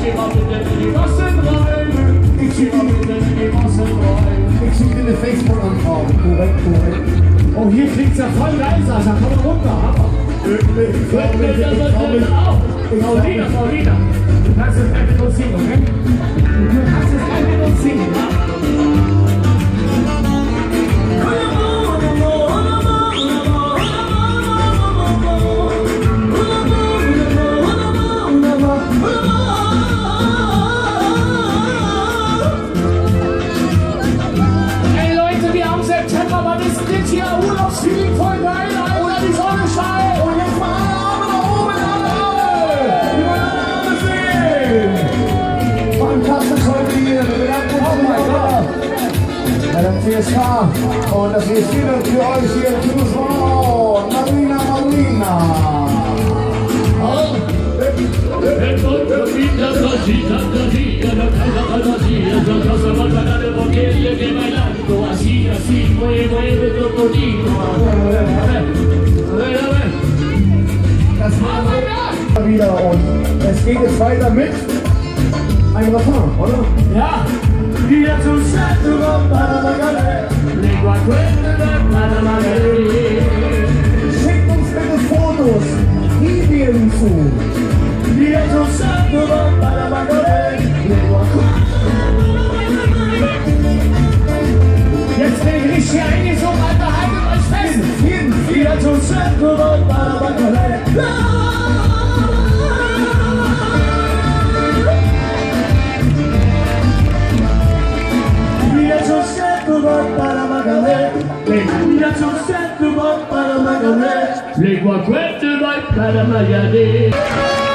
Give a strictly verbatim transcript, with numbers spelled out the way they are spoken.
zieh mal mit in die Massen rein. Ich zieh mal mit in die Massen rein. Ich schicke eine Facebook-Anfrage. Korrekt, korrekt. Oh, hier klingt's ja voll leise, also komm mal runter, Hammer. Paulina, Paulina, du kannst es gleich mit uns singen, okay? Du kannst es gleich mit uns singen, ja? Ey Leute, wir haben September, was ist denn jetzt hier? Urlaubsfeeling voll geil, Alter, die Sonne scheint. Und jetzt mal alle Arme nach oben, alle Arme. Wir wollen alle Arme sehen. Fantastisch heute hier. Wir bedanken uns. Oh mein Gott. Bei der C S K. Und das hier ist wieder für euch hier im Tourismus. Marina, Marina. Así, así, mueve, mueve tu codito. Das war wieder und es geht jetzt weiter mit einem Refrain, oder? Ja. Via tu santo para magare, lingua quella para magare. Schickt uns bitte Fotos, Videos zu. Via tu santo para magare, lingua quella. Jetzt bin ich richtig eingesungen, Alter, haltet euch fest! Via tu santo para magare. Via tu santo para magare. Via tu santo para magare. Lingua quella para magare.